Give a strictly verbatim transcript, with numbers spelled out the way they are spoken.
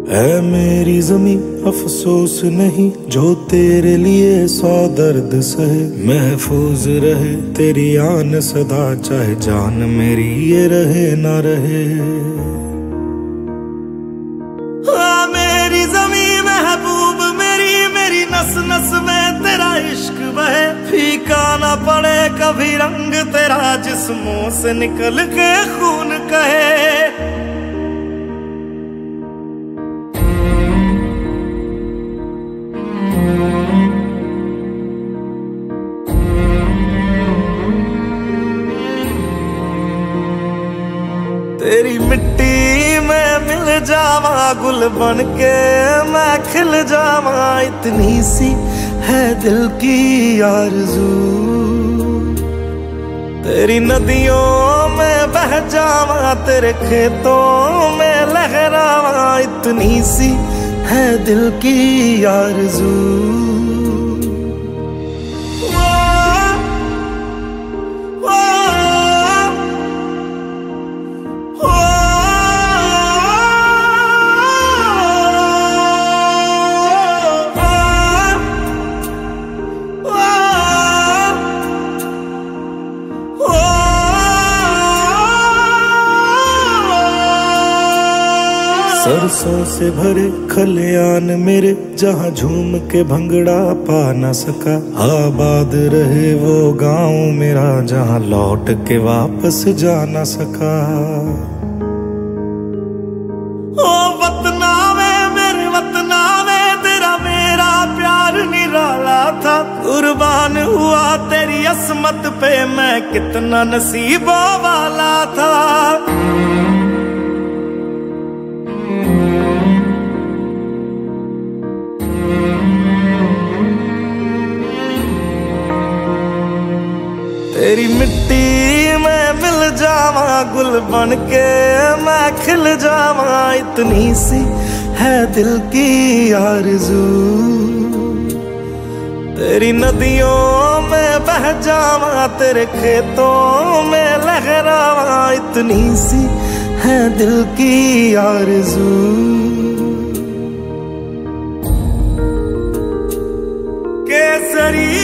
है मेरी ज़मीं अफसोस नहीं जो तेरे लिए सौ दर्द सहे, महफूज रहे तेरी आन सदा चाहे जान मेरी ये रहे ना रहे। हाँ मेरी ज़मीं महबूब मेरी, मेरी नस नस में तेरा इश्क बहे, फीका ना पड़े कभी रंग तेरा जिस्मों से निकल के खून कहे। तेरी मिट्टी में मिल जावा गुल बन के मैं खिल जावा, इतनी सी है दिल की आरज़ू। तेरी नदियों में बह जावा तेरे खेतों में लहरावा, इतनी सी है दिल की आरज़ू। सरसों से भरे खलियान मेरे जहाँ झूम के भंगड़ा पा न सका, आबाद रहे वो गांव मेरा जहाँ लौट के वापस जा न सका। ओ वतना में मेरे वतना में तेरा मेरा प्यार निराला था, कुर्बान हुआ तेरी असमत पे मैं कितना नसीबों वाला था। तेरी मिट्टी में मिल जावा गुल बन के मैं खिल जावा, इतनी सी है दिल की आरज़ू। तेरी नदियों में बह जावा तेरे खेतों में लहरावा, इतनी सी है दिल की आरज़ू। केसरी